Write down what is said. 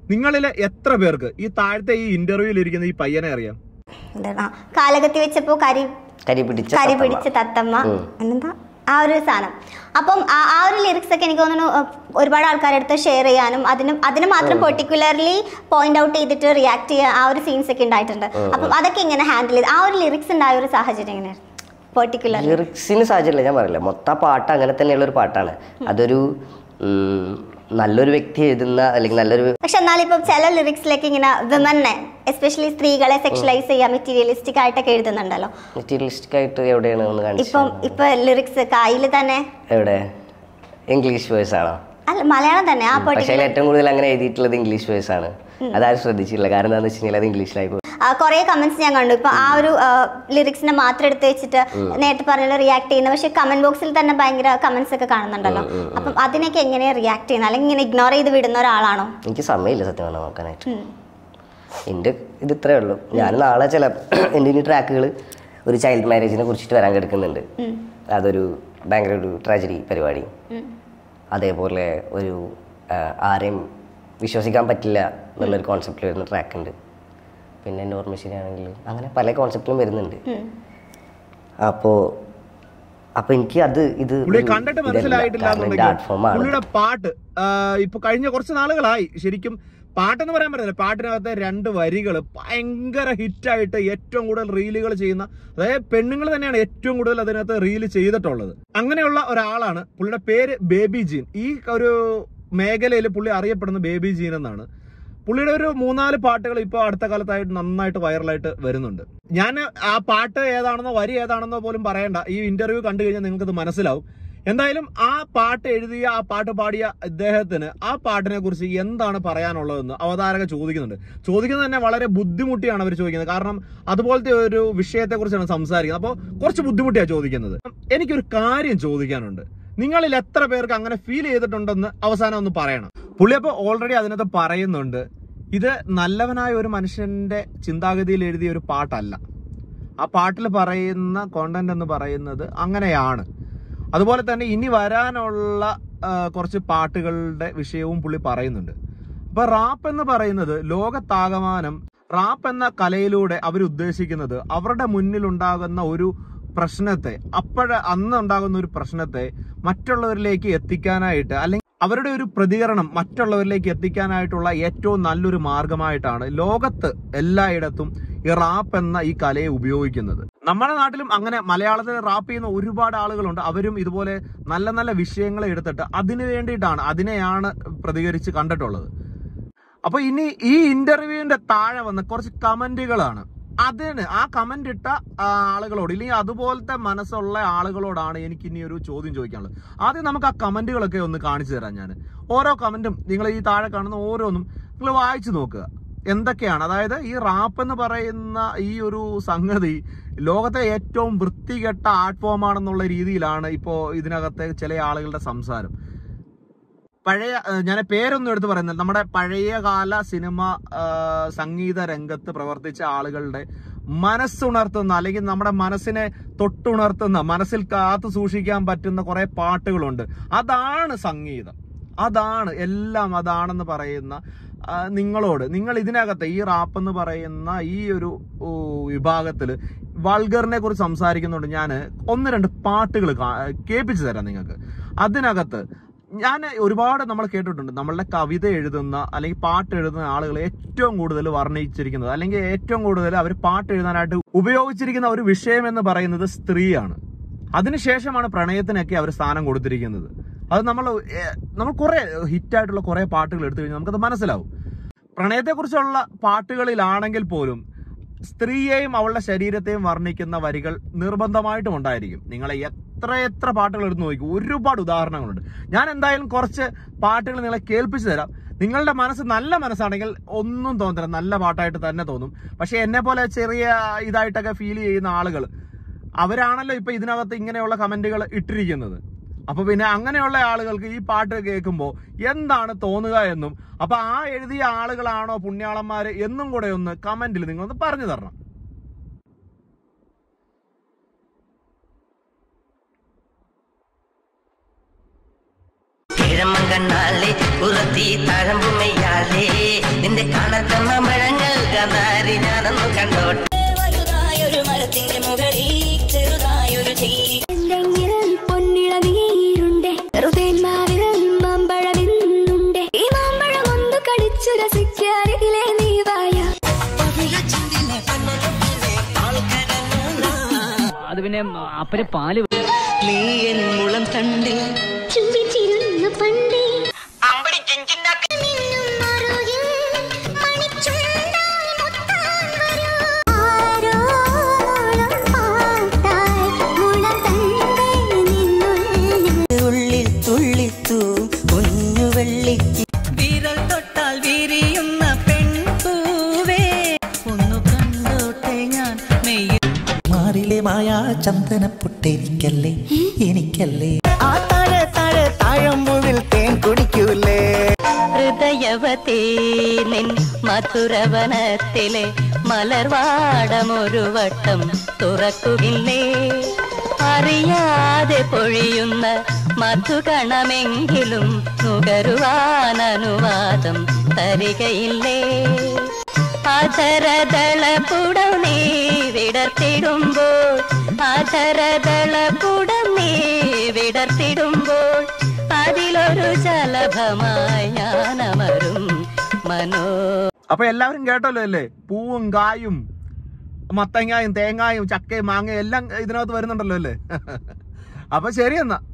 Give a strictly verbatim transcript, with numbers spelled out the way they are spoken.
നിങ്ങളിലെ എത്ര പേർക്ക് ഈ താഴത്തെ ഈ ഇന്റർവ്യൂവിൽ ഇരിക്കുന്ന ഈ പയ്യനെ അറിയാം? കാലകത്തി വെച്ചപ്പോ കരി കരി പിടിച്ച കരി പിടിച്ച തത്തമ്മ എന്താ ആ ഒരു സാധനം. അപ്പം ആ ഒരു ലിറിക്സ് ഒക്കെ എനിക്ക് തോന്നുന്നു ഒരുപാട് ആൾക്കാരെടുത്ത് ഷെയർ ചെയ്യാനും അതിന് അതിന് മാത്രം പെർട്ടിക്കുലർലി പോയിന്റ് ഔട്ട് ചെയ്തിട്ട് റിയാക്ട് ചെയ്യാൻ ആ ഒരു സീൻസ് ഒക്കെ ഉണ്ടായിട്ടുണ്ട്. അപ്പം അതൊക്കെ ഇങ്ങനെ ഹാൻഡിൽ ചെയ്ത് ആ ഒരു ലിറിക്സ് ഉണ്ടായ ഒരു സാഹചര്യം എങ്ങനെയാണ്? പെർട്ടിക്കുലർ ലിറിക്സിന് സാഹചര്യമില്ല, ഞാൻ പറയില്ല, മൊത്തം പാട്ട് അങ്ങനെ തന്നെയുള്ള ഒരു പാട്ടാണ്. അതൊരു നല്ലൊരു വ്യക്തി എഴുതുന്ന അല്ലെങ്കിൽ നല്ലൊരു പക്ഷെ എന്നാലിപ്പം ചില ലിറിക്സിലേക്ക് ഇങ്ങനെ വിമനെ എസ്പെഷ്യലി സ്ത്രീകളെ സെക്ഷലൈസ് ചെയ്യാൻ മെറ്റീരിയലിസ്റ്റിക് ആയിട്ടൊക്കെ എഴുതുന്നുണ്ടല്ലോ. മെറ്റീരിയലിസ്റ്റിക് ആയിട്ട് എവിടെയാണ് ഒന്ന് കാണിച്ചത്? ഇപ്പം ഇപ്പൊ ലിറിക്സ് കായിൽ തന്നെ എവിടെ ഇംഗ്ലീഷ് വേഴ്സ് ആണോ? അല്ല മലയാളം തന്നെ. ആ പക്ഷേ ഏറ്റവും കൂടുതൽ അങ്ങനെ എഴുതിയിട്ടുള്ളത് ഇംഗ്ലീഷ് വേഴ്സ് ആണ്. അതാരും ശ്രദ്ധിച്ചില്ല, കാരണം എന്താണെന്ന് വെച്ച് കഴിഞ്ഞാൽ അത് ഇംഗ്ലീഷിലായി. കുറെ കമന്റ്സ് ഞാൻ കണ്ടു. ഇപ്പൊ ആ ഒരു ലിറിക്സിനെ മാത്രം എടുത്ത് വെച്ചിട്ട് നേരത്തെ പറഞ്ഞ റിയാക്ട് ചെയ്യുന്നത്. പക്ഷെ കമന്റ് ബോക്സിൽ തന്നെ ഭയങ്കര കമന്റ്സ് ഒക്കെ കാണുന്നുണ്ടല്ലോ. അപ്പം അതിനൊക്കെ എങ്ങനെയാ റിയാക്ട് ചെയ്യുന്നത്? അല്ലെങ്കിൽ ഇങ്ങനെ ഇഗ്നോർ ചെയ്ത് വിടുന്ന ഒരാളാണോ? എനിക്ക് സമയമില്ല സത്യം പറഞ്ഞാൽ നോക്കാനായിട്ട്. എൻ്റെ ഇത് ഇത്രേ ഉള്ളൂ. ഞാൻ നാളെ ചില എൻ്റെ ഇനി ട്രാക്കുകൾ ഒരു ചൈൽഡ് മാരേജിനെ കുറിച്ചിട്ട് വരാൻ കിടക്കുന്നുണ്ട്. അതൊരു ഭയങ്കര ഒരു ട്രാജഡി പരിപാടി. അതേപോലെ ഒരു ആരെയും വിശ്വസിക്കാൻ പറ്റില്ല എന്നുള്ളൊരു കോൺസെപ്റ്റിൽ വരുന്ന ട്രാക്ക് ഉണ്ട്. പിന്നെ എൻ്റെ ഓർമ്മ ശരിയാണെങ്കിൽ അങ്ങനെ പല കോൺസെപ്റ്റിലും വരുന്നുണ്ട്. അപ്പോൾ അപ്പൊ എനിക്ക് അത് ഇത് കണ്ടിട്ട് മനസ്സിലായിട്ടില്ല. പാട്ട് ഇപ്പൊ കഴിഞ്ഞ കുറച്ച് നാളുകളായി ശരിക്കും പാട്ടെന്ന് പറയാൻ പറ്റില്ല. പാട്ടിനകത്തെ രണ്ട് വരികൾ ഭയങ്കര ഹിറ്റായിട്ട് ഏറ്റവും കൂടുതൽ റീലുകൾ ചെയ്യുന്ന, അതായത് പെണ്ണുങ്ങൾ തന്നെയാണ് ഏറ്റവും കൂടുതൽ അതിനകത്ത് റീല് ചെയ്തിട്ടുള്ളത്. അങ്ങനെയുള്ള ഒരാളാണ്. പുള്ളിയുടെ പേര് ബേബി ജീൻ. ഈ ഒരു മേഖലയിൽ പുള്ളി അറിയപ്പെടുന്ന ബേബി ജീൻ എന്നാണ്. പുള്ളിയുടെ ഒരു മൂന്നാല് പാട്ടുകൾ ഇപ്പോൾ അടുത്ത കാലത്തായിട്ട് നന്നായിട്ട് വൈറലായിട്ട് വരുന്നുണ്ട്. ഞാൻ ആ പാട്ട് ഏതാണെന്നോ വരി ഏതാണെന്നോ പോലും പറയണ്ട, ഈ ഇന്റർവ്യൂ കണ്ടു കഴിഞ്ഞാൽ നിങ്ങൾക്കത് മനസ്സിലാവും. എന്തായാലും ആ പാട്ട് എഴുതിയ ആ പാട്ട് പാടിയ ഇദ്ദേഹത്തിന് ആ പാട്ടിനെ കുറിച്ച് എന്താണ് പറയാനുള്ളതെന്ന് അവതാരക ചോദിക്കുന്നുണ്ട്. ചോദിക്കുന്നത് തന്നെ വളരെ ബുദ്ധിമുട്ടിയാണ് അവർ ചോദിക്കുന്നത്. കാരണം അതുപോലത്തെ ഒരു വിഷയത്തെ കുറിച്ചാണ് സംസാരിക്കുന്നത്. അപ്പോൾ കുറച്ച് ബുദ്ധിമുട്ടിയാണ് ചോദിക്കുന്നത്. എനിക്കൊരു കാര്യം ചോദിക്കാനുണ്ട്. നിങ്ങളിൽ എത്ര പേർക്ക് അങ്ങനെ ഫീൽ ചെയ്തിട്ടുണ്ടെന്ന് അവസാനം ഒന്ന് പറയണം. പുള്ളി അപ്പോൾ ഓൾറെഡി അതിനകത്ത് പറയുന്നുണ്ട്, ഇത് നല്ലവനായ ഒരു മനുഷ്യന്റെ ചിന്താഗതിയിൽ എഴുതിയ ഒരു പാട്ടല്ല. ആ പാട്ടിൽ പറയുന്ന കോണ്ടന്റ് എന്ന് പറയുന്നത് അങ്ങനെയാണ്. അതുപോലെ തന്നെ ഇനി വരാനുള്ള കുറച്ച് പാട്ടുകളുടെ വിഷയവും പുള്ളി പറയുന്നുണ്ട്. അപ്പൊ റാപ്പ് എന്ന് പറയുന്നത് ലോകത്താകമാനം റാപ്പ് എന്ന കലയിലൂടെ അവരുദ്ദേശിക്കുന്നത് അവരുടെ മുന്നിലുണ്ടാകുന്ന ഒരു പ്രശ്നത്തെ, അപ്പോഴ അന്ന് ഉണ്ടാകുന്ന ഒരു പ്രശ്നത്തെ മറ്റുള്ളവരിലേക്ക് എത്തിക്കാനായിട്ട്, അല്ലെങ്കിൽ അവരുടെ ഒരു പ്രതികരണം മറ്റുള്ളവരിലേക്ക് എത്തിക്കാനായിട്ടുള്ള ഏറ്റവും നല്ലൊരു മാർഗമായിട്ടാണ് ലോകത്ത് എല്ലായിടത്തും ഈ റാപ്പ് എന്ന ഈ കലയെ ഉപയോഗിക്കുന്നത്. നമ്മുടെ നാട്ടിലും അങ്ങനെ മലയാളത്തിൽ റാപ്പ് ചെയ്യുന്ന ഒരുപാട് ആളുകളുണ്ട്. അവരും ഇതുപോലെ നല്ല നല്ല വിഷയങ്ങളെ എടുത്തിട്ട് അതിനു വേണ്ടിയിട്ടാണ്, അതിനെയാണ് പ്രതികരിച്ച് കണ്ടിട്ടുള്ളത്. അപ്പൊ ഇനി ഈ ഇന്റർവ്യൂവിന്റെ താഴെ വന്ന കുറച്ച് കമന്റുകളാണ്. അതിന് ആ കമന്റ് ഇട്ട ആളുകളോട്, ഇല്ലെങ്കിൽ അതുപോലത്തെ മനസ്സുള്ള ആളുകളോടാണ് എനിക്ക് ഇനി ഒരു ചോദ്യം ചോദിക്കാനുള്ളത്. ആദ്യം നമുക്ക് ആ കമന്റുകളൊക്കെ ഒന്ന് കാണിച്ചു തരാം. ഞാൻ ഓരോ കമന്റും നിങ്ങൾ ഈ താഴെ കാണുന്ന ഓരോന്നും നിങ്ങൾ വായിച്ചു നോക്കുക എന്തൊക്കെയാണ്. അതായത് ഈ റാപ്പ് എന്ന് പറയുന്ന ഈ ഒരു സംഗതി ലോകത്തെ ഏറ്റവും വൃത്തികെട്ട ആർട്ട് ഫോം ആണെന്നുള്ള രീതിയിലാണ് ഇപ്പോ ഇതിനകത്തെ ചില ആളുകളുടെ സംസാരം. പഴയ, ഞാൻ പേരൊന്നും എടുത്ത് പറയുന്നില്ല, നമ്മുടെ പഴയകാല സിനിമ സംഗീത രംഗത്ത് പ്രവർത്തിച്ച ആളുകളുടെ മനസ്സുണർത്തുന്ന, അല്ലെങ്കിൽ നമ്മുടെ മനസ്സിനെ തൊട്ടുണർത്തുന്ന, മനസ്സിൽ കാത്തു സൂക്ഷിക്കാൻ പറ്റുന്ന കുറെ പാട്ടുകളുണ്ട്. അതാണ് സംഗീതം, അതാണ് എല്ലാം, അതാണെന്ന് പറയുന്ന നിങ്ങളോട്, നിങ്ങൾ ഇതിനകത്ത് ഈ റാപ്പ് എന്ന് പറയുന്ന ഈ ഒരു വിഭാഗത്തിൽ വൾഗറിനെ കുറിച്ച് സംസാരിക്കുന്നുണ്ട്. ഞാൻ ഒന്ന് രണ്ട് പാട്ടുകൾ കേൾപ്പിച്ചു തരാം നിങ്ങൾക്ക്. അതിനകത്ത് ഞാൻ ഒരുപാട് നമ്മൾ കേട്ടിട്ടുണ്ട്, നമ്മളുടെ കവിത എഴുതുന്ന അല്ലെങ്കിൽ പാട്ട് എഴുതുന്ന ആളുകൾ ഏറ്റവും കൂടുതൽ വർണ്ണിച്ചിരിക്കുന്നത്, അല്ലെങ്കിൽ ഏറ്റവും കൂടുതൽ അവർ പാട്ട് എഴുതാനായിട്ട് ഉപയോഗിച്ചിരിക്കുന്ന ഒരു വിഷയം എന്ന് പറയുന്നത് സ്ത്രീയാണ്. അതിനുശേഷമാണ് പ്രണയത്തിനൊക്കെ അവർ സ്ഥാനം കൊടുത്തിരിക്കുന്നത്. അത് നമ്മൾ നമ്മൾ കുറെ ഹിറ്റായിട്ടുള്ള കുറെ പാട്ടുകൾ എടുത്തു കഴിഞ്ഞാൽ നമുക്കത് മനസ്സിലാവും. പ്രണയത്തെക്കുറിച്ചുള്ള പാട്ടുകളിലാണെങ്കിൽ പോലും സ്ത്രീയെയും അവളുടെ ശരീരത്തെയും വർണ്ണിക്കുന്ന വരികൾ നിർബന്ധമായിട്ടും ഉണ്ടായിരിക്കും. നിങ്ങളെ എത്ര എത്ര പാട്ടുകൾ എടുത്ത് നോക്കി, ഒരുപാട് ഉദാഹരണങ്ങളുണ്ട്. ഞാൻ എന്തായാലും കുറച്ച് പാട്ടുകൾ നിങ്ങളെ കേൾപ്പിച്ചു തരാം. നിങ്ങളുടെ മനസ്സ് നല്ല മനസ്സാണെങ്കിൽ ഒന്നും തോന്നില്ല, നല്ല പാട്ടായിട്ട് തന്നെ തോന്നും. പക്ഷെ എന്നെ പോലെ ചെറിയ ഇതായിട്ടൊക്കെ ഫീൽ ചെയ്യുന്ന ആളുകൾ, അവരാണല്ലോ ഇപ്പൊ ഇതിനകത്ത് ഇങ്ങനെയുള്ള കമന്റുകൾ ഇട്ടിരിക്കുന്നത്. അപ്പൊ പിന്നെ അങ്ങനെയുള്ള ആളുകൾക്ക് ഈ പാട്ട് കേൾക്കുമ്പോൾ എന്താണ് തോന്നുക എന്നും, അപ്പൊ ആ എഴുതിയ ആളുകളാണോ പുണ്യാളന്മാര് എന്നും കൂടെ ഒന്ന് കമന്റിൽ നിങ്ങളൊന്ന് പറഞ്ഞു തരണം. കണ്ണാലേ പുറത്തി തഴമ്പുമയ്യാലേ നിന്റെ കാണത്ത മഴങ്ങൾ കാന്താരി ഞാനൊന്നു കണ്ടോട്ടെ. വലുതായൊരു മരത്തിന്റെ മുകളിൽ ചെറുതായൊരു ചെല്ലി പൊന്നിള നീരുണ്ടേ റുതേന്മാവിരൽ മാമ്പഴമെന്നുണ്ടേ ഈ മാമ്പഴം ഒന്ന് കടിച്ചു രസിക്കാരിലെ നീവായ അത് പിന്നെ അപ്പന് പാല് നീ എൻ മുളം തണ്ടിൽ ചുംബിച്ചിരുന്ന പണ്ടേ ഉള്ളിൽ തുള്ളിത്തു കുഞ്ഞു വെള്ളിക്ക് വിരൽ തൊട്ടാൽ വിരിയുന്ന പെൺപൂവേ ഒന്നു കണ്ടോട്ടെ ഞാൻ മെയ്യിൽ മാറിലെ മായാ ചന്ദന പൊട്ടെനിക്കല്ലേ എനിക്കല്ലേ ആ താഴെ താഴെ താഴമ്പുവിൽ തേൻ കുടിക്കൂലേ ഹൃദയവതേ നിൻ മധുരവനത്തിലെ മലർവാടമൊരു വട്ടം തുറക്കുകില്ലേ അറിയാതെ പൊഴിയുന്ന മധുകണമെങ്കിലും നുകരുവാൻ അനുവാദം തരികയില്ലേ അധരദളപുടം നീ വിടർത്തിടുമ്പോൾ അധരദളപുടം നീ വിടർത്തിടുമ്പോൾ അതിലൊരു ശലഭമായി ഞാനമരും മനോ. അപ്പൊ എല്ലാവരും കേട്ടല്ലോ അല്ലേ? പൂവും കായും മത്തങ്ങായും തേങ്ങായും ചക്കയും മാങ്ങയും എല്ലാം ഇതിനകത്ത് വരുന്നുണ്ടല്ലോ അല്ലേ? അപ്പൊ ശരി എന്നാ.